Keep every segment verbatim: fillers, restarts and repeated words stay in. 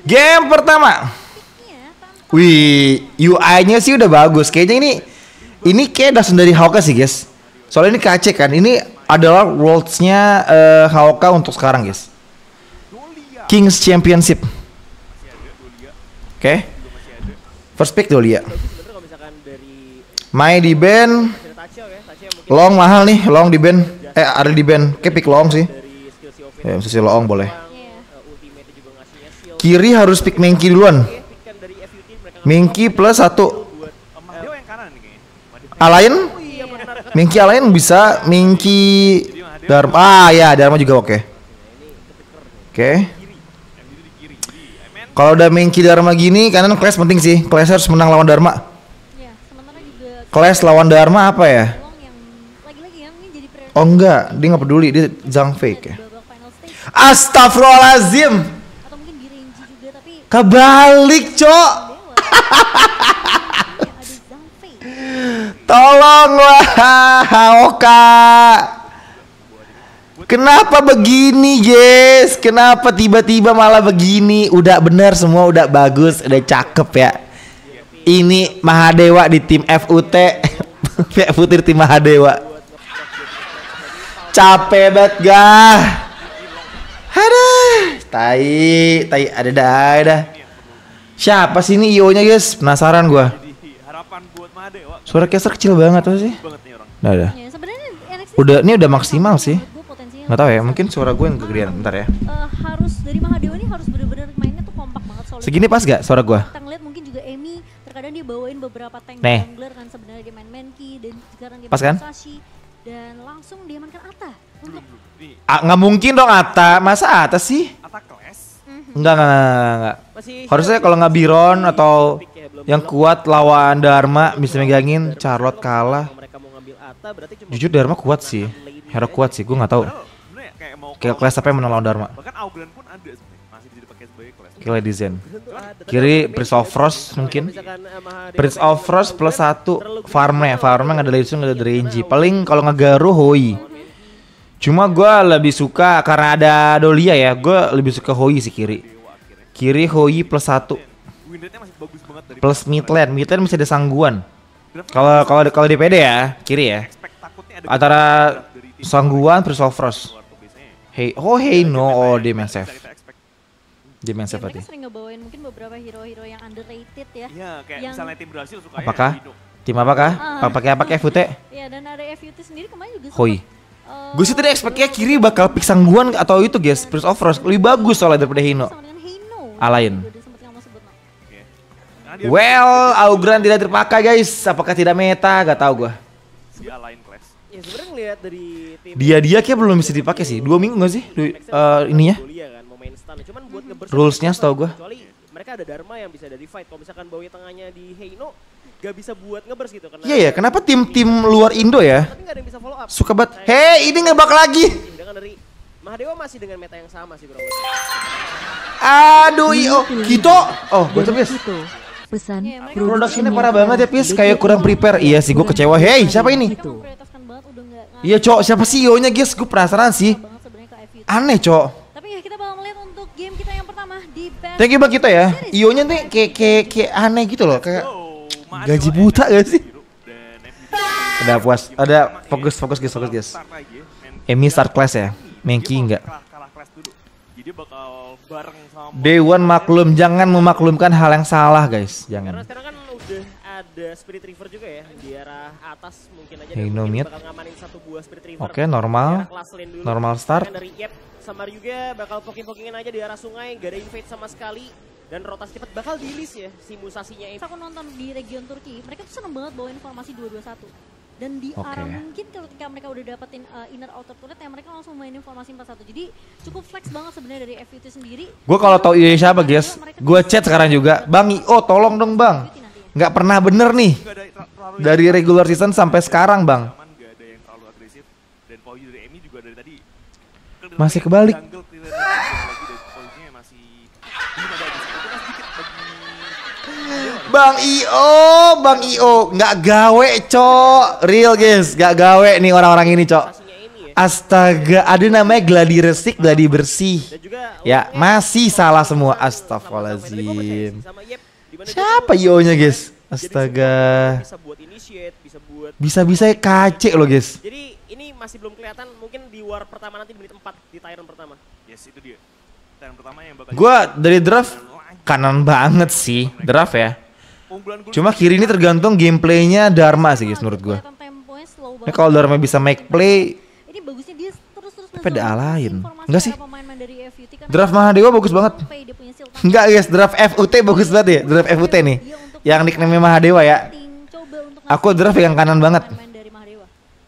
Game pertama. Wih, U I-nya sih udah bagus. Kayaknya ini ini kayak dasar dari Hawka sih, guys. Soalnya ini K C kan. Ini adalah Worlds-nya uh, Hawka untuk sekarang, guys. Kings Championship. Oke. Okay. First pick Dolia. Mai di band. Long mahal nih, long di band. Eh, ada di band. Kayak pick long sih. Ya, mesti long boleh. Kiri harus pick Mengki duluan. Mengki plus satu. Alain? Mengki Alain bisa. Mengki Dharma. Ah ya, Dharma juga oke. Okay. Oke. Okay. Kalau udah Mengki Dharma gini, kanan Clash penting sih. Clash harus menang lawan Dharma. Clash lawan Dharma apa ya? Oh enggak, dia nggak peduli, dia Zhang fake ya. Astagfirullahaladzim. Kebalik, Cok. Tolonglah, Hawka. Kenapa begini, guys? Kenapa tiba-tiba malah begini? Udah bener semua, udah bagus, udah cakep ya. Ini Mahadewa di tim F U T. F U T di tim Mahadewa. Capek banget, gah. Aduh, tai, tai, ada dah, ada. Siapa sih ini I O-nya, guys? Penasaran gua. Suara caster kecil banget tuh sih. Nah, udah. Udah, ini udah maksimal sih. Nggak tahu ya, mungkin suara gue yang kegedean. Bentar ya. Harus dari Mahadewa ini harus bener-bener mainnya tuh kompak banget. Segini pas gak suara gua? Kita ngeliat mungkin juga Emi terkadang dia bawain beberapa tank Nih. jungler kan, sebenarnya dia main Menki dan sekarang dia pas main kan? Sashi dan langsung dia mainkan Atta untuk Ah, nggak mungkin dong Atta, masa Atta sih? Atta Clash? Enggak, enggak, enggak, enggak. Harusnya kalau nggak Biron atau yang kuat lawan Dharma bisa megangin Charlotte kalah. Jujur Dharma kuat sih, hero kuat sih, gue nggak tahu. Kayak Clash apa yang menang lawan Dharma? Bahkan Auglan pun ada sebenarnya, masih bisa dipakai sebagai Clash. Kayak Lady Zen. Kiri Prince of Frost mungkin. Prince of Frost plus satu farmnya, farmnya nggak ada Lady Zen, nggak ada Renji. Paling kalau ngegaru Hoi. Cuma gue lebih suka karena ada Dolia ya, gue lebih suka Hoi sih kiri. Kiri Hoi plus satu. Plus mid lane, mid lane masih ada Sangguan. Kalau kalau kalau D P D ya, kiri ya. Antara Sangguan, Prince of Frost. Hey, oh hey no, oh dia main safe. Dia main safe mereka berarti. sering ngebawain mungkin beberapa hero-hero yang underrated ya. Iya, kayak yang misalnya tim Brasil suka Apakah? Tim apakah? Ah. Pakai apa kayak F U T? Iya, dan ada F U T sendiri kemarin juga Hoi. Uh, Gue sih tadi expect-nya kiri bakal pick Sangguan atau itu guys, Prince of Frost lebih bagus soalnya daripada Hino. sama dengan Heino. Alain. Juga dia sempet ngomong sebut nama. Well, Augran tidak terpakai guys. Apakah tidak meta? Gak tau gue. Dia lain Clash. Ya sebenarnya ngelihat dari tim Dia dia kayak belum bisa dipakai sih. Dua minggu gak sih? Du uh, ininya? Dolia kan mau main stun. Cuman buat ngeburst Rulesnya setahu gua. kecuali mereka ada Dharma yang bisa dari fight. Kalau misalkan bawa tengahnya di Heino gak bisa buat ngeburst gitu karena Iya ya, kenapa tim-tim luar Indo ya tapi gak ada yang bisa follow up. suka banget. Hei, ini ngebak lagi. Sedangkan dari Mahadewa masih dengan meta yang sama sih bro. Aduh, iyo. Kito. Oh, gue tuh guys. Pesan Iya, mereka Produksinya parah banget ya, Pis. Kayak kurang prepare. Iya sih, gue kecewa. Hei, siapa ini? mereka memprioritaskan banget udah nggak nggak Iya, Cok. Siapa sih I O-nya, guys? Gue penasaran sih. banget sebenarnya ke F U T. Aneh, Cok. Tapi ya kita bakal melihat untuk game kita yang pertama di Best Thank you bang kita ya. I O-nya nih kayak kayak kayak aneh gitu loh, kayak gaji buta gak sih? Udah puas. Ada fokus fokus guys, fokus guys. Emi start class ya. Mengki enggak. Kalah Clash dulu. Jadi bakal bareng sama Dewan maklum, jangan memaklumkan hal yang salah guys, Karena jangan. sekarang kan udah ada Spirit River juga ya di arah atas mungkin aja Hey, dan no mungkin mid. bakal ngamanin satu buah Spirit River. Oke, normal. Di arah kelas lane dulu. Normal start. Kan dari Yep sama juga bakal poking-pokingin aja di arah sungai, gak ada invade sama sekali. Dan rotasi cepat bakal di-list ya si musasinya ini. Pas aku nonton di region Turki, mereka tuh seneng banget bawa informasi dua dua satu. Dan di Oke. arah mungkin ketika mereka udah dapetin uh, inner outer turret ya mereka langsung main informasi empat satu. Jadi cukup flex banget sebenarnya dari F U T sendiri. Gue kalau tahu I O siapa guys, gue chat sekarang juga. Bang I O tolong dong bang. Nggak pernah bener nih Nggak ada ter- terlalu dari regular season sampai sekarang bang. aman, nggak ada yang terlalu agresif dan poin dari Emi juga dari tadi Masih kebalik. jungle clear lagi dan poinnya masih belum ada agresif. Itu kan sedikit bagi Bang I O, Bang I O, nggak gawe cok, real guys, nggak gawe nih orang-orang ini cok. Musasinya ini ya. Astaga, ada namanya gladi resik, gladi bersih. Dan juga Ya, Longnya masih salah semua. sama-sama Astagfirullahaladzim. sama Yep, dimana dia Siapa tuh I O-nya, guys? jadi Astaga. support, bisa buat initiate, bisa buat Bisa-bisa kace loh, guys. Jadi ini masih belum kelihatan, mungkin di war pertama nanti di menit empat di Tyrant pertama. Yes, itu dia. Dan pertama yang bakal Gua dari draft kanan banget sih, draft ya. unggulan gol Cuma kiri ini tergantung gameplaynya Dharma sih, guys, menurut gua. Kelihatan temponya slow Ya banget. kalau Dharma bisa make play, Ini bagusnya dia terus-terus Tapi ada ngezoom alain. informasi Enggak sih. para pemain-pemain dari F U T kan draft mereka Mahadewa bagus banget. sampai dia punya shield tangan. Enggak, guys, draft F U T bagus banget ya. Draft F U T nih. Dia untuk Yang nickname Mahadewa ya. coba untuk Aku ngasih draft yang kanan banget. pemain-pemain dari Mahadewa.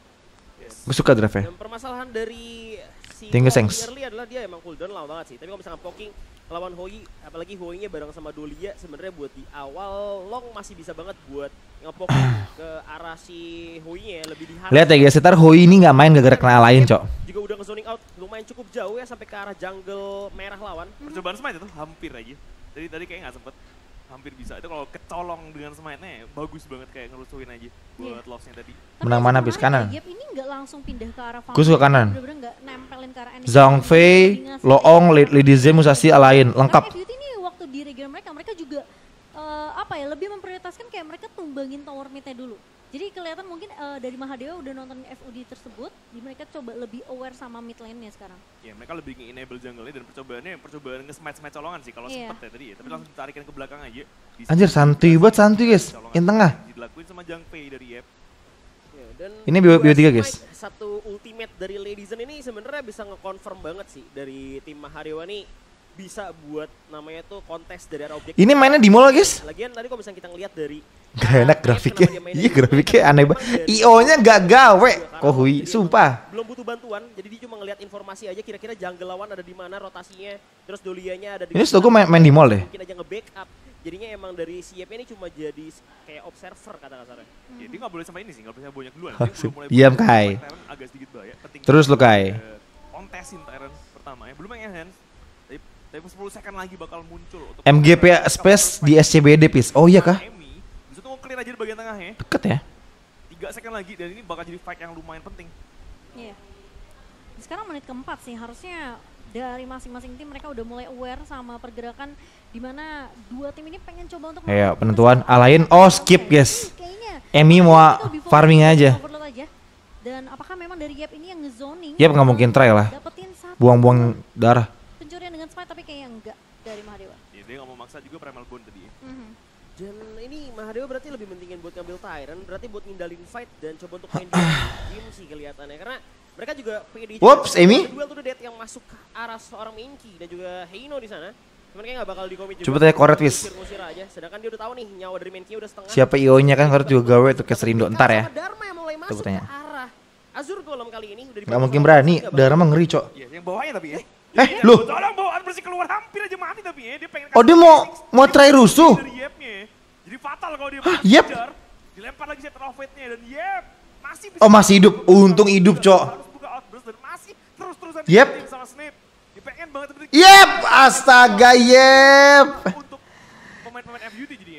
Gue suka draftnya. Dan permasalahan dari si Thank you, Poki thanks. early adalah dia emang cooldown lama banget sih. Tapi kalau misalkan poking lawan Hoi, apalagi Hoi-nya bareng sama Dolia, sebenarnya buat di awal Long masih bisa banget buat ngepoking ke arah si Hoi-nya ya, lebih diharap. Lihat ya guys, ntar Hoi ini nggak main gara-gara kena alain, cok. Juga udah nge-zoning out lumayan cukup jauh ya sampai ke arah jungle merah lawan. percobaan smite itu hampir aja. Tadi tadi kayak nggak sempet. Hampir bisa. Itu kalau kecolong dengan smite-nya bagus banget kayak ngerusuhin aja buat Iya. loss-nya tadi. Tapi Menang mana, sebenarnya bis? Kanan? Yep ini nggak langsung pindah ke arah Gua suka kanan. Bener-bener nggak nempelin ke arah enemy. Zhang Fei, Loong, Lady Zen, Musashi, alain, lengkap. Karena F U T ini waktu di region mereka, mereka juga eh, apa ya, lebih memprioritaskan kayak mereka tumbangin tower mid-nya dulu. Jadi kelihatan mungkin eh, dari Mahadewa udah nonton F U D tersebut, di mereka coba lebih aware sama mid lane-nya sekarang. Ya mereka lebih nge-enable jungle-nya dan percobaannya percobaan nge-smite-smite colongan sih kalau Iya. sempet ya tadi ya. Tapi langsung ditarikin ke belakang aja. Bisa Anjir, santuy banget, santuy guys. colongan Yang tengah. dilakuin sama Zhang Fei dari Yep. Ya, dan Ini bio- bio dua tiga, smite, guys. Satu ultimate dari Lady Zen ini sebenarnya bisa nge-confirm banget sih dari tim Mahadewa nih bisa buat namanya tuh kontes dari arah objek. Ini mainnya di mall guys. Lagian tadi kalau misalnya kita ngeliat dari Gak enak Yep, grafiknya. kenapa dia mainnya Iya di grafiknya sini, aneh memang banget. dari- I O-nya gak gawe. Karena Kok Hui, jadi sumpah. belum butuh bantuan, jadi dia cuma ngeliat informasi aja kira-kira jungle lawan ada di mana rotasinya, terus Dolianya ada di Ini mana, setahu gue main, main di mall deh. mungkin aja nge-backup. Jadinya emang dari si Yep ini cuma jadi kayak observer kata kasarnya. Ya, dia nggak boleh sampai ini sih, nggak boleh sampai banyak duluan. Oh, Dia belum mulai diam, banyak, Kai. Tyrant agak sedikit bahaya. Penting Terus lu, Kai. eh, kontesin Tyrant pertama ya. Belum yang enhance. Tapi, tapi sepuluh second lagi bakal muncul. Untuk M G P space di S C B D pis. Oh iya kah? Emi, bisa tuh mau clear aja di bagian tengahnya. Deket ya. tiga second lagi dan ini bakal jadi fight yang lumayan penting. Iya. Sekarang menit keempat sih, harusnya dari masing-masing tim mereka udah mulai aware sama pergerakan di mana dua tim ini pengen coba untuk Ayo, melakukan penentuan. sesuatu. Alain, oh, skip, guys. Kayaknya Emi mau kita lebih fokus farming ke aja. overload aja. Dan apakah memang dari Yep ini yang ngezoning? Yep, nggak mungkin try lah. Dapetin satu Buang-buang darah. pencurian dengan smite tapi kayaknya enggak dari Mahadewa. Ya, dia nggak mau maksa juga primal bond tadi. Mhm. Dan ini Mahadewa berarti lebih pentingin buat ngambil Tyrant, berarti buat ngindalin fight dan coba untuk main game sih kelihatannya. Karena mereka juga pede Whoops, Amy. duel tuh dead yang masuk ke arah seorang Minky dan juga Heino di sana. Cuman kayak nggak bakal di-commit juga. Coba tanya Koret, Wis. Ngusir-ngusir aja. Sedangkan dia udah tahu nih nyawa dari Minky udah setengah. Siapa I O-nya kan harus juga gawe tuh ke Serindo ntar ya. Sama Dharma yang mulai masuk tanya. ke arah Azur golem kali ini udah Gak mungkin berani. Dharma ngeri, cok. Ya, yang bawahnya tapi ya. Eh, lu. Tolong bawaan bersih keluar hampir aja mati tapi ya. Dia pengen Oh, dia mau mau try rusuh. dari Yep-nya. Jadi fatal kalau dia Hah, masih Yep? kejar. Dilempar lagi set of nya dan Yep masih bisa. Oh, masih hidup. Untung hidup, cok. Harus buka outburst dan masih terus-terusan Yep. diikutin sama Snape. Dia pengen banget tapi Yep, astaga, yep. untuk pemain-pemain F U T jadinya.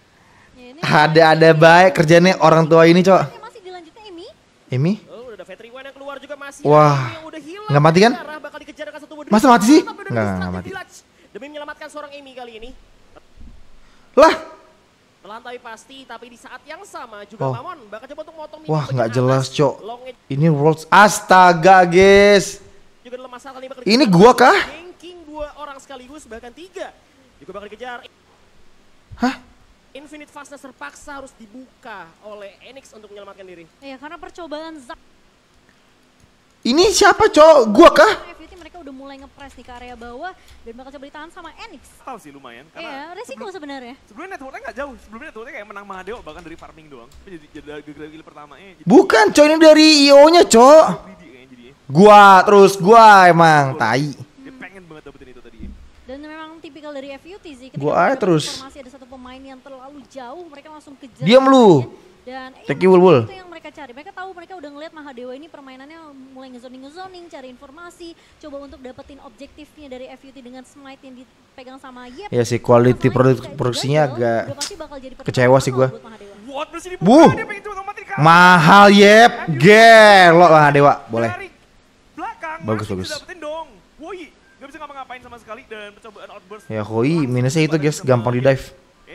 Ya, ini Ada-ada baik kerjanya orang tua ini, cok. ini masih dilanjutin Emi. Emi? Oh, udah ada Vetri One yang keluar juga masih. Wah. Ada yang udah hilang. Nggak mati kan? Darah bakal dikejar dengan satu buah Masa dari- mati sih? Tapi udah Nggak, distract nggak di mati. Village demi menyelamatkan seorang Amy kali ini. Lah, Pelan tapi pasti, tapi di saat yang sama juga Oh. Mamon bakal coba untuk motong Mimi wah bagian nggak jelas, atas. cok. Longnya Ini Worlds. Astaga, guys. juga dalam masalah kali bakal Ini dikejar. gua kah? Ganking dua orang sekaligus bahkan tiga. Juga bakal dikejar. Hah? Infinite Fastness terpaksa harus dibuka oleh Enix untuk menyelamatkan diri. Iya, karena percobaan Zack Ini siapa, cok? Gua kah? F U T mereka udah mulai ngepres nih ke area bawah dan bakal coba ditahan sama Enix. Tahu sih lumayan Iya, karena resiko sebelum- sebenarnya. sebelumnya networknya nggak jauh. Sebelumnya networknya kayak menang Mahadewa bahkan dari farming doang. Tapi jadi jadi gagal kill pertamanya jadi Bukan, cok. Ini dari I O-nya, cok. greedy kayaknya jadinya. Gua terus gua emang tai. Dia pengen banget dapetin itu tadi. Dan memang tipikal dari F U T sih. Ketika Gua mereka aja dapat terus. informasi ada satu pemain yang terlalu jauh, mereka langsung kejar. Diam lu. Dan eh, Thank you, Wul-Wul. itu yang mereka cari. Mereka tahu mereka udah ngeliat Mahadewa ini permainannya mulai ngezoning-ngezoning, cari informasi, coba untuk dapetin objektifnya dari F U T dengan smite yang dipegang sama Yep. Ya sih, quality Masalahnya produk jika itu produksinya gagal, agak udah pasti bakal jadi kecewa sih pertaruhan gua. buat Mahadewa. What bersih Buh. dia pengen coba ngomatin kan. mahal, yep. Gelo lah Dewa, boleh. Dari Bagus, masih bagus. bisa dapetin dong. Woi, nggak bisa ngapa-ngapain sama sekali dan percobaan outburst. Ya Hoi minusnya itu guys, gampang di dive.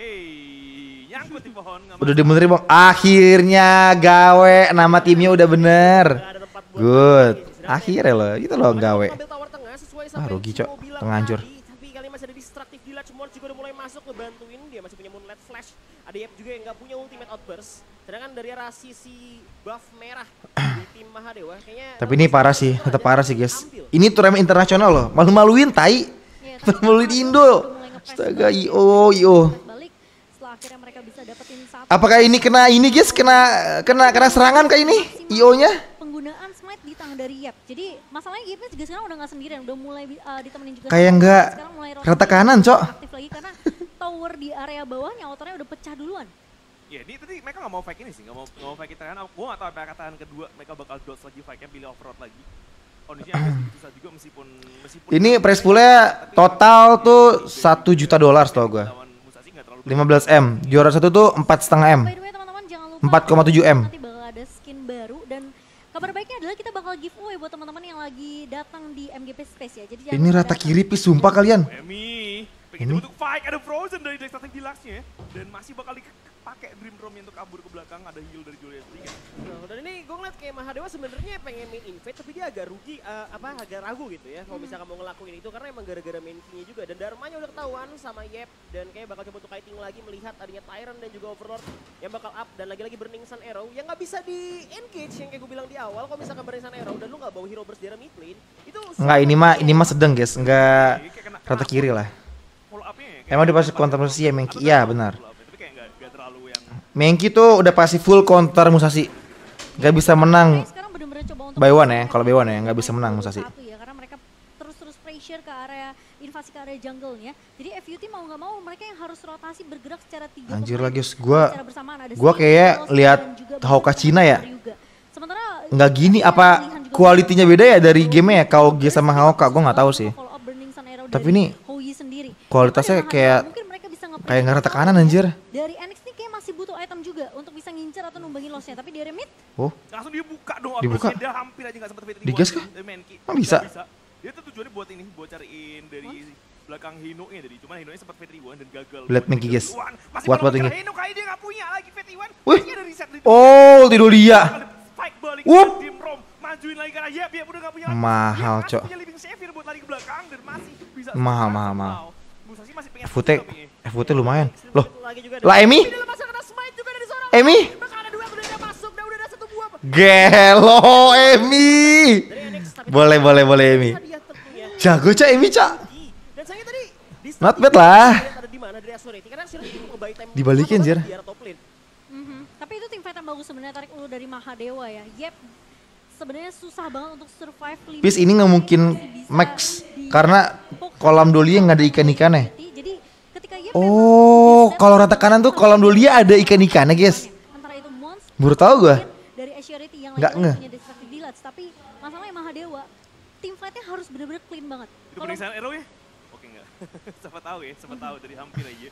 Eh, nyangkut di pohon. nggak Udah masalah. dibenerin bang. Akhirnya gawe, nama timnya udah bener. Nggak ada tempat buat Good. lagi. Sedangkan Akhirnya loh, itu loh mereka gawe. ngambil tower tengah sesuai Ah, sama rugi, yang Cok. Timo bilang Tengah hancur. tadi, tapi kali masih ada destructive Village, Mon juga udah mulai masuk ngebantuin, dia masih punya Moonlight Flash. Ada Yep juga yang nggak punya ultimate outburst. Sedangkan dari arah sisi buff merah di tim Mahadewa kayaknya. Tapi ini parah sih, tetap parah sih guys. Ini turnamen internasional loh, malu-maluin tai. Ya, tapi Malu-maluin Mahadewa Indo. udah mulai nge-press Astaga, balik I ya, O, I O. balik setelah akhirnya mereka bisa dapetin satu. Apakah ini kena ini guys, kena kena kena serangan kayak ini I O-nya? Penggunaan smite di tangan dari Yep. Jadi masalahnya Yep juga sekarang udah nggak sendirian, udah mulai uh, ditemenin juga. Kayak sama nggak Sekarang mulai rata rotasi kanan, Cok. aktif lagi karena tower di area bawahnya outernya udah pecah duluan. Ya, ini tadi mereka nggak mau fake ini sih, nggak mau nggak mau fake kita kan. Gue nggak tahu apa katakan kedua mereka bakal dodge lagi fake-nya, pilih overload lagi. Kondisinya agak sedikit susah juga meskipun meskipun Ini price poolnya total tuh satu juta dolar setahu gua. lawan Musashi nggak terlalu lima belas M. Juara satu tuh empat setengah M. By the way teman-teman jangan lupa empat koma tujuh M. nanti bakal ada skin baru dan kabar baiknya adalah kita bakal giveaway buat teman-teman yang lagi datang di M G P Space ya. Jadi jangan Ini lupa rata datang. kiri pis, sumpah kalian. Emi, pengen Ini? coba untuk fight, ada Frozen dari Destructive Deluxe-nya ya. Dan masih bakal dipakai Dream Drum untuk kabur ke belakang, ada heal dari Julius tiga. Nah, dan ini gue ngeliat kayak Mahadewa sebenarnya pengen main invade tapi dia agak rugi, eh, apa agak ragu gitu ya kalau misalkan mau ngelakuin itu karena emang gara-gara main king-nya juga dan Dharmanya udah ketahuan sama Yep dan kayak bakal coba untuk kiting lagi melihat adanya Tyrant dan juga Overlord yang bakal up dan lagi-lagi Burning Sun Arrow yang nggak bisa di engage yang kayak gue bilang di awal kalau misalkan Burning Sun Arrow dan lu nggak bawa hero burst dari mid lane itu Enggak, ini mah ini mah sedang guys, enggak Jadi kayak kena- rata kena kiri lah. follow up-nya ya, kayak Emang dia pasti apa- counter Musashi ya, Mengki? apa- Iya, apa- benar. follow up-nya, tapi kayak nggak nggak terlalu yang Mengki tuh udah pasti full counter Musashi. Gak bisa menang. Oke, sekarang bener-bener coba untuk By one ya, masuk kalau ke by one ya, area nggak bisa menang Musashi. satu ya, karena mereka terus-terus pressure ke area invasi ke area jungle-nya. Jadi F U T mau nggak mau mereka yang harus rotasi bergerak secara tiga Anjir pemain lah, guys, gua- secara bersamaan. Ada gua Steve, kayak Lost, lihat dan juga Hawka beberapa Cina ya. juga. Sementara Nggak gini, ada apa pilihan juga kualitinya untuk beda ya dari follow game-nya ya? up Kalau Burst, G sama Hawka, gua nggak tahu sih. follow up Burning Sun Arrow Tapi dari ini Hoi sendiri. kualitasnya Tapi kayak mungkin mereka bisa nge-pressure kayak nggak rata tower kanan ya. anjir. Dari N X T kayak masih butuh item juga untuk bisa ngincer atau numbangin loss-nya. Tapi dari mid Oh, langsung dia buka dong Dibuka? outburst-nya, dia hampir aja nggak sempet fit Digas kah? dari Menki. Emang bisa? Nggak bisa. Dia tuh tujuannya buat ini, buat cariin dari belakang Hino-nya tadi. Cuman Hino-nya sempat fit ribuan dan gagal. Lihat Buat Menki, gagal guys. duluan. Masih Kuat belum banget kejar ini. Hino kali dia nggak punya lagi fit ribuan. Wih. Masih ada reset dari oh, tidur dia. Spike balik Wup. ke tim Rom, majuin lagi karena Yep, Yep udah gak punya Mahal, Yep Cok. masih punya living savior buat lari ke belakang dan masih bisa Mahal, survive mahal, somehow. mahal. Musashi masih pengen F U T, tapi, eh, F U T lumayan. Loh, lagi juga lah dari- Emi? Tapi dia lepasan kena smite juga dari seorang Emi? bakal ada dua udah masuk dan udah ada satu buah Gelo Emi. dari N X tapi Boleh, boleh, boleh Emi. hadiah tentunya Jago Cak Emi, Cak. dan sayangnya tadi di Not bad lah. ada di mana dari Asureti karena Asureti mau buy time Dibalikin, lama Jir. banget di arah top lane. Mhm. Tapi itu tim fight yang bagus sebenarnya, tarik ulu dari Mahadewa ya. Yep, sebenarnya susah banget untuk survive lima. Pis ini nggak mungkin max karena kolam doli nggak ada ikan-ikannya. Jadi ketika Yep Oh, kalau rata kanan tuh kolam doli ada ikan-ikannya, guys. antara itu Mons Baru tahu gua. dari Assurity yang Nggak lagi ngeh. punya Destructive Deluxe, tapi masalahnya Mahadewa tim fightnya harus benar-benar clean banget. itu peningsan arrow ya? Oke enggak. Siapa tahu ya, siapa tahu dari hampir aja.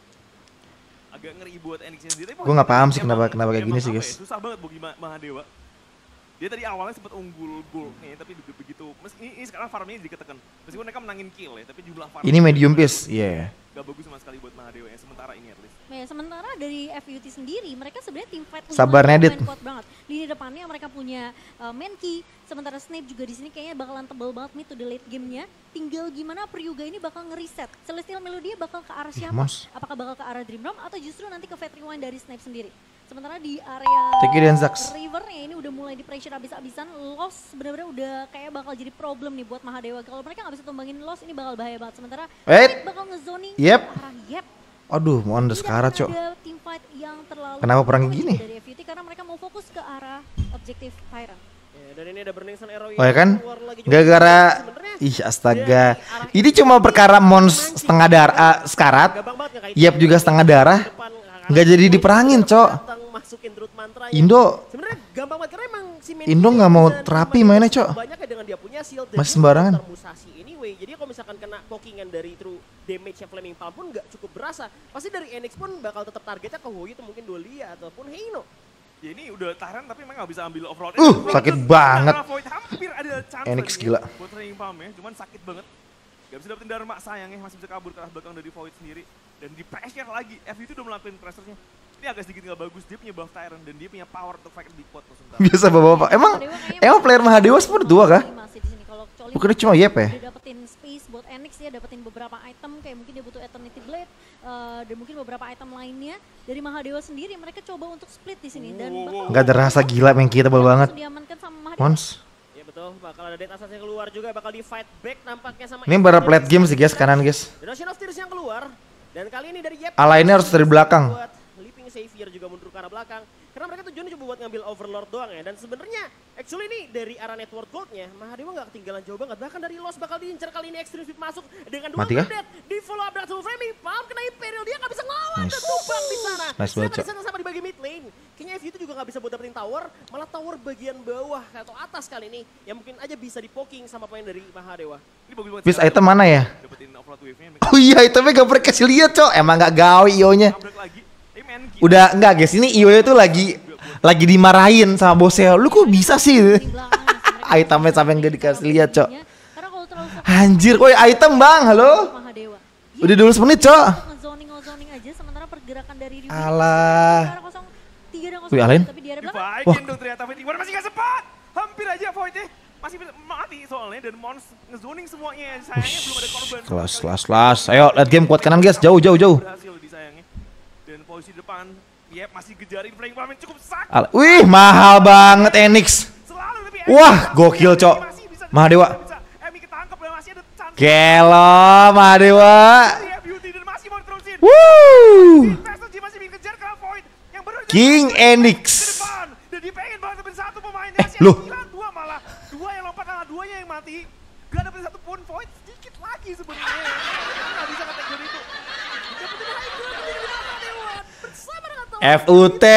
Agak ngeri buat N X sendiri. tapi Gua nggak paham sih emang- kenapa- kenapa kayak emang gini sih, apa guys. ya, susah banget bagi Ma- Mahadewa. Dia tadi awalnya sempat unggul gol nih, tapi begitu, begitu mes- ini, ini sekarang farmnya diketekan. Meskipun mereka menangin kill ya, tapi jumlah farm Ini medium piece, iya. Gak bagus sama sekali buat Mahadewa ya, sementara ini at least. Nah, sementara dari F U T sendiri mereka sebenarnya tim fight Sabar, unggulan, Nedit. pemain kuat banget. Lini depannya mereka punya uh, Menki, sementara Snape juga di sini kayaknya bakalan tebal banget mid to the late game-nya. Tinggal gimana Priuga ini bakal ngereset. Celestial Melody bakal ke arah siapa? Mons. Apakah bakal ke arah Dream Realm atau justru nanti ke Fate Rewind dari Snape sendiri? Sementara di area Take it and Zax. Rivernya ini udah mulai di pressure abis-abisan. Loss bener-bener udah kayak bakal jadi problem nih buat Mahadewa. Kalau mereka nggak bisa tumbangin Loss ini bakal bahaya banget. Sementara Wait. Snape bakal ngezoning Yep. ke arah Yep. Aduh, mau anda Tidak sekarat, Cok. ada team fight yang terlalu Kenapa perang kayak tinggi gini? dari F U T karena mereka mau fokus ke arah objektif Tyrant. Ya, dan ini ada Burning Sun Arrow Oh ya kan? keluar lagi juga. Gara-gara Sebenarnya ih astaga. Ini cuma perkara Mons setengah darah sekarat. gampang banget nggak kayak Yep juga setengah darah. depan, Nggak jadi diperangin, Cok. datang masukin root mantra Indo sebenarnya gampang banget karena emang si Menki Indo nggak mau bisa terapi nerima mainnya, damage Cok. banyak ya dengan dia punya shield dan Masih dia sembarangan. counter Musashi anyway. Jadi kalau misalkan kena pokingan dari true damage-nya Flaming Palm pun nggak cukup berasa. Pasti dari N X pun bakal tetap targetnya ke Hoi itu mungkin Dolia ataupun Heino. Ya ini udah Tyrant tapi memang nggak bisa ambil overload. Uh, sakit banget. Hampir ada chance Enix lagi gila. buat training palm ya, cuman sakit banget. Gak bisa dapetin Dharma sayangnya, masih bisa kabur ke arah belakang dari Void sendiri. Dan di pressure lagi, F U T udah melakukan pressure-nya. Ini agak sedikit gak bagus, dia punya buff Tyrant dan dia punya power untuk fight di quad. Biasa bapak-bapak, emang emang player Mahadewa seperti dua kah? Bukannya cuma Yep ya? Dia dapetin space buat Enix, dia dapetin beberapa item kayak mungkin dia butuh Eternity Blade uh, dan mungkin beberapa item lainnya dari Mahadewa sendiri. Mereka coba untuk split di sini dan wow, wow. Gak ada rasa gila main kita tebal banget. Diamankan sama Mahadewa. Mons. Ya betul, bakal ada Death Assassin yang keluar juga, bakal di fight back nampaknya sama. Ini baru late game sih guys, kanan guys. The Nation of Tears yang keluar dan kali ini dari Yep. Ala ini harus dari belakang. Buat Leaping Savior juga mundur ke arah belakang. Karena mereka tujuannya cuma buat ngambil Overlord doang ya. Dan sebenarnya actually ini dari arah network goldnya Mahadewa nggak ketinggalan jauh banget. Bahkan dari Lost bakal diincar kali ini Extreme Speed masuk dengan dua Mati kah? dead di follow up dengan double framing. Palm kena Imperial, dia nggak bisa ngelawan Nice. dan tumbang di sana. Nice banget, Sedangkan di sana sama di bagian mid lane. Kayaknya F U T juga nggak bisa buat dapetin tower, malah tower bagian bawah atau atas kali ini yang mungkin aja bisa di poking sama pemain dari Mahadewa. Ini bagus banget. Bis sih, item mana ya? dapetin overload wave-nya. Oh iya itemnya gak pernah kasih lihat cok. Emang gak gawe I O-nya. Nabrak lagi. Eh, men, gila. Udah enggak guys, ini I O-nya tuh lagi lagi dimarahin sama bosnya. Lu kok bisa sih? Di belakangnya sih, mereka Itemnya sampai gak dikasih lihat cok. Karena kalau terlalu fokus Anjir, koi item bang, halo? Mahadewa. Udah dua belas menit cok. Ngezoning ngezoning aja sementara pergerakan dari Rivi. Alah. tiga dan Wih, Alain. tapi di area belakang. Wah. Dibagiin dong ternyata Void masih gak sempat. Hampir aja Void-nya masih bisa mati soalnya dan Mons ngezoning semuanya. Sayangnya belum ada korban. Kelas, kelas, kelas. Ayo, lihat game kuat kanan guys. Jauh, jauh, jauh. Berhasil disayangnya. Dan posisi depan, Yep masih gejarin Flame Palm yang cukup sakit. Al- Wih, mahal banget Enix. Selalu tapi Wah, gokil, Cok. masih bisa- Mahadewa. bisa- bisa. Emi ketangkep dan masih ada chance. Gelo, Mahadewa. Dari F U T dan masih mau diterusin. Woo. Investor G masih dikejar ke Void yang baru aja King ke Enix. depan. Dan dia pengen banget dapetin satu pemainnya. Eh, loh. Hilang dua malah. Dua yang lompat karena duanya yang mati. Gak dapetin satu pun Void sedikit lagi sebenarnya. Gak bisa nge-take dari itu. Dapetin lagi dua tapi di belakang Dewa. Bersama dengan Tower. F U T,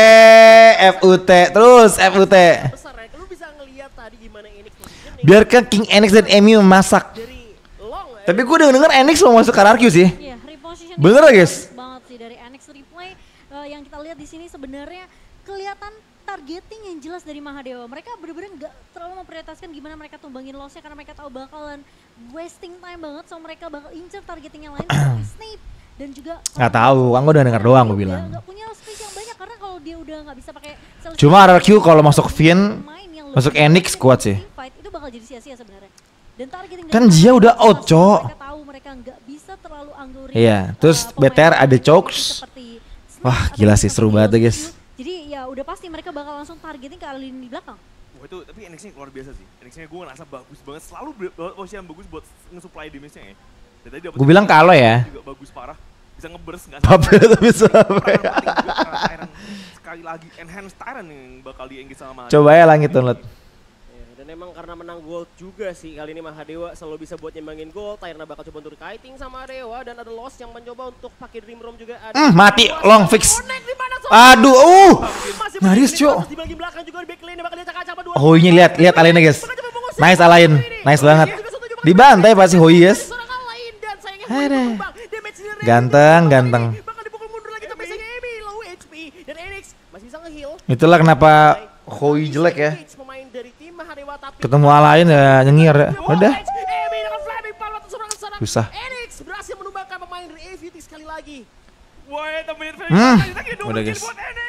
F U T, terus F U T. Besar ya, lu bisa ngelihat tadi gimana Enix positioning Biarkan King Enix dan Emi memasak. dari long. eh, Tapi gue udah denger Enix mau masuk ke R Q sih. Iya, reposition Bener lah, guys? bagus banget sih dari Enix replay eh, yang kita lihat di sini sebenarnya kelihatan targeting yang jelas dari Mahadewa. Mereka bener-bener nggak terlalu memprioritaskan gimana mereka tumbangin lossnya karena mereka tahu bakalan wasting time banget, so mereka bakal incer targeting yang lain seperti Snape dan juga Nggak tahu, kan gue udah denger doang gue bilang. Nggak punya space yang banyak karena kalau dia udah nggak bisa pakai self- Cuma R Q kalau masuk Vin, pemain yang masuk lebih Enix banyak kuat sih. team fight, itu bakal jadi sia-sia sebenarnya. Dan targeting Kan dari Jia Mahadewa udah out, jelas, Cok. Mereka tahu mereka nggak bisa terlalu anggurin. Iya, terus uh, B T R pemain ada seperti chokes. Snape Wah, atau gila sih, seperti seru banget ya, guys. Yoshiu. Jadi ya udah pasti mereka bakal langsung targeting ke lini di belakang. Wah itu, tapi N X-nya luar biasa sih. N X-nya gue ngerasa bagus banget. Selalu ber- posisi yang bagus buat nge-supply damage-nya ya. Dan tadi dapet Gue bilang kalau ya. juga bagus parah. Bisa nge-burst nggak Tapi tapi sampai. Tyrant sekali lagi enhance Tyrant yang bakal di-engage sama Mahadewa. Coba ya langit download. Ya, dan emang karena menang gold juga sih kali ini Mahadewa selalu bisa buat nyembangin gold. Tyrna bakal coba untuk kiting sama Dewa dan ada Lost yang mencoba untuk pakai Dream Room juga ada. Hmm, mati, Wah, long fix. connect di mana, Sobat? Aduh, uh. Masih Nyaris, menang, Cok. di bagian belakang juga di backlane bakal diacak-acak sama dua. Oh, ini lihat, lihat Alainnya, guys. Nice Alain, nice banget. Dibantai pasti Hoi, guys. Serangan lain dan sayangnya Ada. Hoi tumbang. Damage dari Ren Ganteng, juga ganteng. ini. Bakal dipukul mundur lagi tapi sayangnya Emi low H P dan Enix masih bisa nge-heal. Itulah kenapa Hoi jelek ya. Pemain dari tim Mahadewa tapi Ketemu Alain ya nyengir ya. Udah. Emi dengan flaming power atau serangan serang. Susah. Enix berhasil menumbangkan pemain dari A V T sekali lagi. Wah, temen Hmm, udah, guys.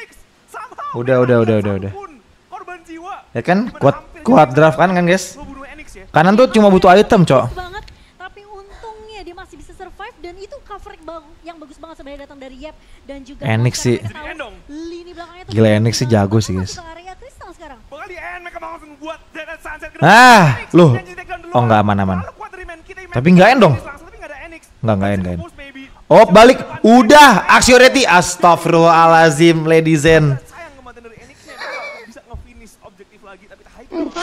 Udah, udah, udah, udah, udah. Korban jiwa. Ya kan, kuat kuat draft kan kan guys. Lo bunuh Enix ya. Kanan tuh cuma butuh item, Cok. Bagus banget, tapi untungnya dia masih bisa survive dan itu cover bag- yang bagus banget sebenarnya datang dari Yep dan juga Enix Monster. sih. Mereka tahu Jadi Endong. lini belakangnya tuh Gila, bagus Enix sih banget. jago Mereka sih, guys. masuk ke area Crystal sekarang. Bakal di end mereka mau langsung buat Dead Sunset ke Ah, Enix, loh. janji take down duluan. Oh, nggak aman-aman. Terlalu kuat dari main kita, main Tapi nggak end dong. langsung, tapi nggak ada Enix. Nggak, nggak end, nggak end. Push, maybe. Oh, balik. Udah, Axioreti. Astagfirullahalazim, ladies and. Sayang kematian dari Enix-nya, mereka nggak bisa nge-finish objektif lagi, tapi Hyper bisa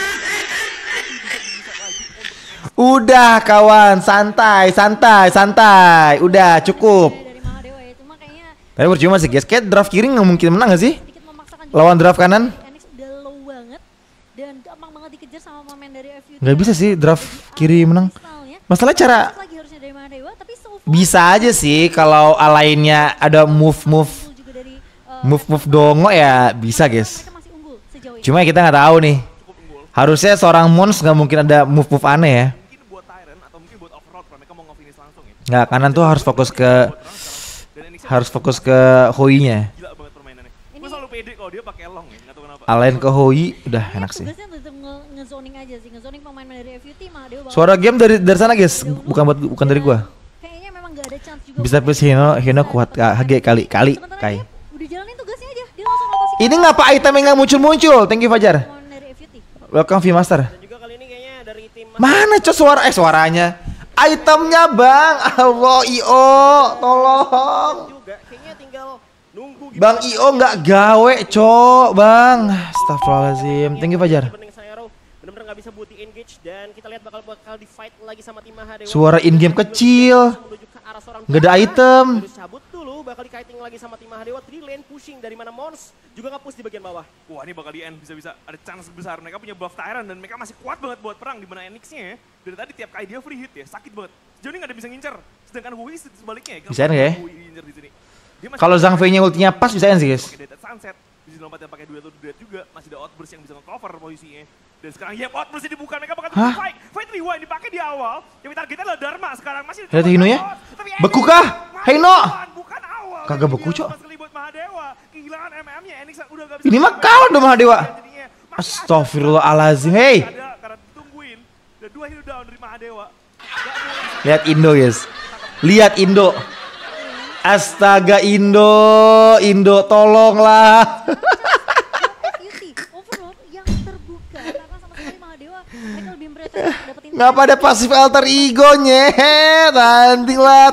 bisa lagi untuk Udah kawan, santai, santai, santai. Udah cukup. Dari Mahadewa ya, cuma kayaknya Tapi percuma sih guys, kayak draft kiri nggak mungkin menang gak sih? sedikit memaksakan Lawan draft kanan? Enix udah low banget dan gampang banget dikejar sama pemain dari F U T. Nggak bisa sih draft kiri menang. Kristalnya. Masalah cara Masuk lagi harusnya dari Mahadewa, tapi so far bisa aja sih kalau alainnya ada move-move juga dari uh, Move-move dongo ya bisa guys. Mereka masih unggul sejauh ini. Cuma kita nggak tahu nih. Cukup unggul. Harusnya seorang Mons nggak mungkin ada move-move aneh ya. Mungkin buat Tyrant atau mungkin buat Overlord kalau mereka mau nge-finish langsung ya. Nggak, kanan tuh harus fokus ke Dan N X harus fokus ke Hoi-nya. gila banget permainannya. Ini- Gue selalu pede kalau dia pakai long ya, nggak tahu kenapa. Alain ke Hoi udah Kayaknya enak sih. tugasnya tetap nge- nge-zoning aja sih, nge-zoning pemain dari F U T mah Dewa bakal- Suara game dari dari sana guys, bukan buat bukan dari gua. Kayaknya memang gak ada chance juga. Bisa buat plus F U T Hino bisa Hino kuat dapetin H G kali kali Sementara kai. dia udah jalanin tugasnya aja, dia langsung rotasi. Ini ngapa item yang nggak muncul-muncul? Thank you Fajar. Pemain dari F U T. Welcome V-Master. Dan juga kali ini kayaknya dari tim Mana cok suara eh suaranya? Itemnya bang, Allah I O, tolong. juga kayaknya tinggal nunggu gimana Bang I O nggak gawe cok bang. Astagfirullahaladzim. Thank you Fajar. Dibanding Sang Arrow, benar-benar nggak bisa buat di engage dan kita lihat bakal bakal di fight lagi sama tim Mahadewa. Suara in-game kecil. Menuju ke arah seorang Nggak ada Dara. item. Harus cabut dulu, bakal di-kiting lagi sama tim Mahadewa. Three lane pushing dari mana Mons juga nge-push di bagian bawah. Wah ini bakal di end, bisa-bisa ada chance besar. Mereka punya buff Tyrant dan mereka masih kuat banget buat perang. Dimana N X-nya ya, dari tadi tiap kali dia free hit ya, sakit banget. Sejauh ini nggak ada bisa ngincer. Sedangkan Hui sebaliknya ya. Bisa nggak ya? Hui ngincer di sini. Dia masih Kalau pakai- Zhang Fei-nya ultinya pas bisa sih guys. pakai Dead Sunset, bisa lompat yang pakai duet duet juga, masih ada outburst yang bisa nge-cover posisinya. Dan sekarang ya outburst dibuka, mereka bakal Hah? fight. Fight Rewind dipakai di awal. Yang targetnya adalah Dharma, sekarang masih Lihat Hino ya? Tapi Beku N X kah? masih Hino! bukan, bukan awal. Kagak Jadi beku, dia Cok. lepas kali buat Mahadewa. Kehilangan M M-nya, N X udah gak bisa. Ini mah kalah dong Mahadewa. Astagfirullahaladzim. Hey, Ada karena ditungguin. Dan dua hero down dari Mahadewa. Gak boleh. lihat Indo guys. Lihat Indo. Astaga Indo, Indo tolonglah. F U T overall yang terbuka karena sama sekali Mahadewa mereka lebih memprioritaskan untuk dapetin. Ngapa ada pasif alter ego nyet? Nanti lah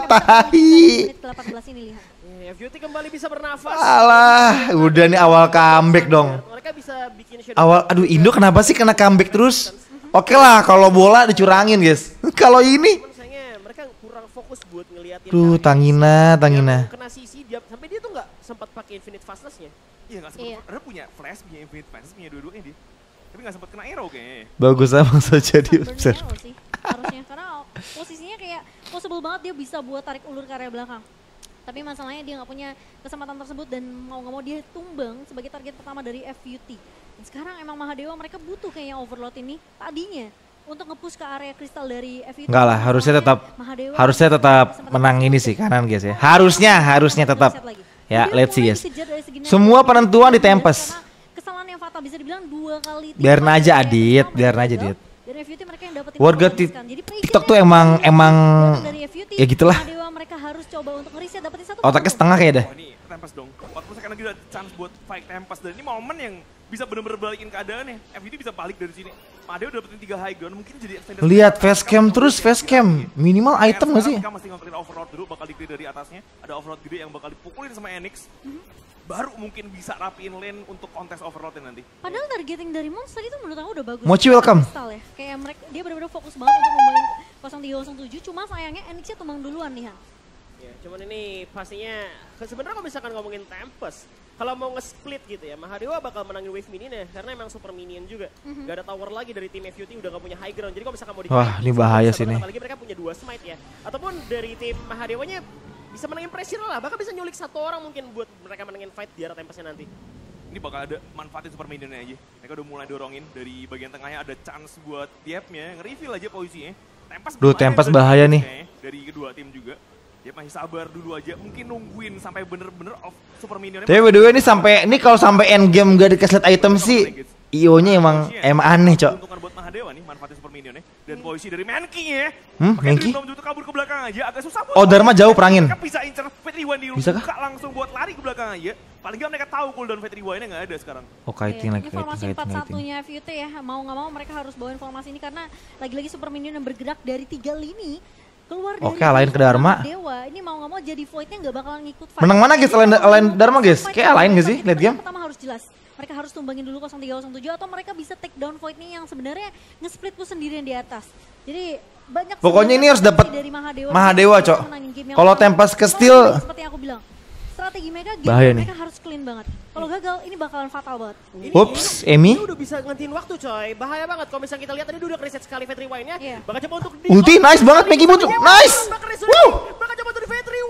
tahi. Menit ke delapan belas ini lihat. Eh, F U T kembali bisa bernafas. Alah, udah nih awal comeback dong. Mereka bisa bikin shadow. Awal, aduh Indo kenapa sih kena comeback terus? Oke lah, kalau bola dicurangin guys. Kalau ini, Cuman sayangnya mereka kurang fokus buat ngeliatin. duh Kak. Tangina, Tangina. Yang kena sisi dia sampai dia tuh nggak sempat pakai infinite fastness-nya. Iya gak sempet. Iya. Karena punya flash, punya infinite flash, punya dua-duanya dia. Tapi gak sempet kena arrow kayaknya. Bagus emang saja di Burn observe. arrow sih harusnya karena posisinya kayak possible banget dia bisa buat tarik ulur ke area belakang. Tapi masalahnya dia nggak punya kesempatan tersebut dan mau nggak mau dia tumbang sebagai target pertama dari F U T. Dan sekarang emang Mahadewa mereka butuh kayaknya overload ini tadinya untuk nge-push ke area kristal dari F U T. Enggak lah, harusnya tetap Mahadewa harusnya tetap kesempatan menang ini sih kanan guys ya. Harusnya, harusnya tetap. Set lagi. Ya, Dia let's see mulai guys. dikejar dari segi Semua network. penentuan di Karena Tempest. Kesalahan yang fatal bisa dibilang dua kali. tiga Biarin kali aja, dari Adit, F U T biarin mereka aja, gagal. Adit. Dari F U T mereka yang dapetin Warga poin ti- kan. Jadi TikTok tuh presiden emang yang emang dari F U T, ya gitulah. Mahadewa mereka harus coba untuk ngereset dapetin satu Otaknya poin. setengah kayak dah. Oh ini Tempest dong. empat puluh second lagi udah chance buat fight Tempest. Dan ini momen yang bisa bener-bener balikin keadaannya. F U T bisa balik dari sini. Mahadewa udah dapetin tiga high ground. Mungkin jadi extended. Lihat face cam terus face cam. Minimal item gak sih? Mereka mesti nge-clear overload dulu. Bakal di-clear dari atasnya. Ada overload gede yang bakal dipukulin sama N X. Baru mungkin bisa rapiin lane untuk kontes overloadnya nanti. Padahal targeting dari Monster itu menurut aku udah bagus. Mochi welcome. Kristal ya. Kayak mereka dia benar-benar fokus banget untuk ngomongin nol tiga nol tujuh. Cuma sayangnya N X-nya tumbang duluan nih Han. Ya, cuman ini pastinya ke- sebenarnya kalau misalkan ngomongin Tempest, kalau mau nge-split gitu ya, Mahadewa bakal menangin wave minion karena emang super minion juga. Gak ada tower lagi dari tim F U T, udah gak punya high ground. Jadi kalau misalkan mau di Wah, ini bahaya sih banget, nih. apalagi mereka punya dua smite ya. Ataupun dari tim Mahadewanya bisa menangin pressure lah, bahkan bisa nyulik satu orang mungkin buat mereka menangin fight di arah Tempestnya nanti. Ini bakal ada manfaatin super minionnya aja. Mereka udah mulai dorongin dari bagian tengahnya ada chance buat Diep-nya nge-reveal aja posisinya. Tempest Duh, berbahaya Tempest dari bahaya tim nih. kayaknya, dari kedua tim juga. Dia masih sabar dulu aja, mungkin nungguin sampai bener-bener off super minionnya. Tapi by the way ini sampai ini kalau sampai end game gak dikasih lihat item sih I O-nya emang emang aneh, Cok. Untungan buat Mahadewa nih, manfaatin super minionnya. Dan posisi dari Menki ya. Hmm, Pakai Menki? Dream Dome untuk kabur ke belakang aja, agak susah buat. Oh, Dharma jauh perangin. Mereka bisa incer Fate Rewind di Bisa kah? buka langsung buat lari ke belakang aja. Paling nggak mereka tahu cooldown Fate Rewind-nya nggak ada sekarang. Oh, kiting lagi, kiting, Informasi kiting, empat kiting. satunya F U T ya, mau nggak mau mereka harus bawa informasi ini karena lagi-lagi super minion yang bergerak dari tiga lini keluar dari Oke, alain ke Dharma. Dewa. Ini mau nggak mau jadi voidnya nggak bakalan ngikut fight. Menang mana, guys? Alain- Jadi, alain kalau Dharma, guys? fight Kayak alain nggak sih, mereka late game? Pertama harus jelas. Mereka harus tumbangin dulu nol tiga nol tujuh atau mereka bisa take down void nih yang sebenarnya nge-split push sendirian di atas. Jadi banyak Pokoknya ini harus sebenarnya dapat dari Mahadewa. Mahadewa, Bisa Cok. menangin game yang Kalau pertama. Tempest ke Soalnya steal, seperti yang aku bilang. Strategi mereka game bahaya nih. mereka harus clean banget. Kalau gagal ini bakalan fatal banget. Ups, Emi. Ini udah bisa ngentiin waktu coy, bahaya banget. Kalau misalnya kita lihat tadi dia udah reset sekali Fate Rewind-nya. Iya. Bakal coba untuk di- Ulti, nice banget, Maggie muncul. Nice! Bakal reset- Woo! bakal coba untuk di Fate Rewind, masih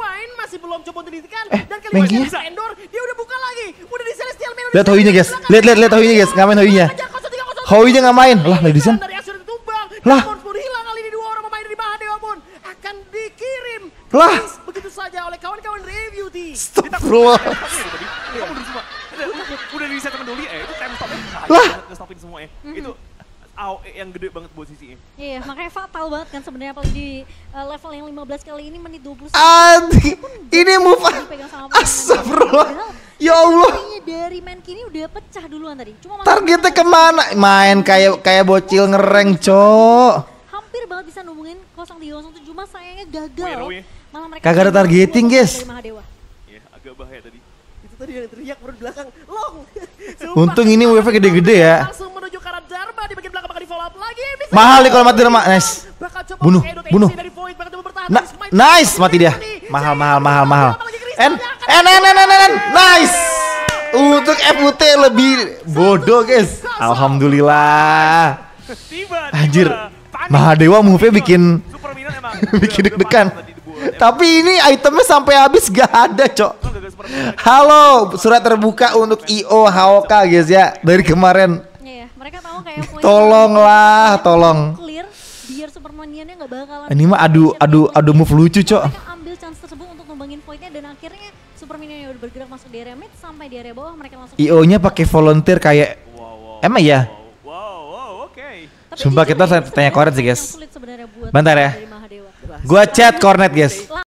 masih belum coba untuk dihentikan. Eh, Dan kali Menki? ini bisa Endor, dia udah buka lagi. Udah di Celestial Man. udah Lihat di Hoinya guys, belakang. lihat lihat lihat Hoinya guys, ngapain Hoinya? Kejar, kosong tiga, kosong tiga. Hoinya nggak main, lah Lady Sun. Dari Aksur ditumbang. Lah. Namun pun hilang kali ini dua orang pemain dari Mahadewa pun akan dikirim. Lah. Begitu saja oleh kawan-kawan review team. Astagfirullah. Kamu udah semua. Udah di reset sama Doli, eh itu time stopnya. Lah. Nge-stopin semua ya. Itu A O E yang gede banget buat sisinya. Iya, makanya fatal banget kan sebenarnya apalagi di uh, level yang lima belas kali ini menit dua puluh. Anjing, ini move. Dipegang sama pemain Astagfirullah. Padahal Ya Allah. kayaknya dari Mankini udah pecah duluan tadi. Cuma malah Targetnya mereka kemana? Main kayak kayak bocil ngereng, cok. hampir banget bisa numbungin nol tiga nol tujuh, cuma sayangnya gagal. Wih, wih. Malah mereka Kagak ada menang targeting, dua guys. dari Mahadewa. Iya, agak bahaya tadi. Itu tadi yang teriak baru di belakang. Long. Untung ini wave-nya gede-gede ya. Langsung menuju ke arah Dharma di bagian belakang bakal di follow up lagi. Bisa Mahal nih kalau mati Dharma. Nice. Bakal coba Bunuh, pakai Edo bunuh. Tensi dari Void, bakal coba bertahan. Na- Tapi Smite nice, masih mati dia. berani. Mahal, Saya mahal, akan mahal, mencoba mahal. lagi Crystal En, yang akan en, en, en, en, en. Nice. Untuk F U T lebih bodoh guys. Alhamdulillah. Tiba, tiba. Anjir. Panik. Mahadewa move-nya bikin Super Minion emang. bikin udah- udah deg-degan. panik tadi dibuat. Tapi ini itemnya sampai habis gak ada, cok. Emang gagal Super Minion. Halo, surat terbuka untuk I O H O K guys ya dari kemarin. Iya, mereka tahu kayak poin Tolonglah, tolong. clear biar Supermaniannya nggak bakalan. Ini mah adu adu adu move lucu, cok. Mereka ambil chance tersebut untuk numbangin poinnya dan akhirnya Supermanian yang udah bergerak masuk di area mid sampai di area bawah mereka langsung. I O-nya pakai volunteer kayak Wow, wow. emang ya? Wow, wow, oke. Tapi Sumpah jujur kita ya, ini tanya sebenarnya Cornet sih, yang guys. sulit sebenarnya buat Bentar ya. dari Mahadewa. Gua chat Cornet guys.